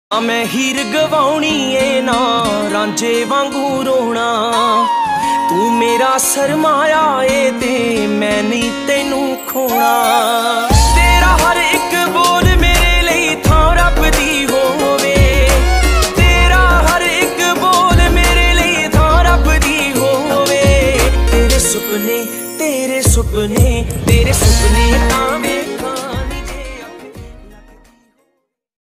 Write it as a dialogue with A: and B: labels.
A: मैं हीर गवाउणी ए ना रांझे वांगू रोना। तू मेरा सरमाया ए ते मैं नहीं तेनू खोना। तेरा हर एक बोल मेरे लिए थां रब दी होवे। तेरा हर एक बोल मेरे लिए थां रब दी होवे। तेरे सुपने तेरे सुपने तेरे सुपने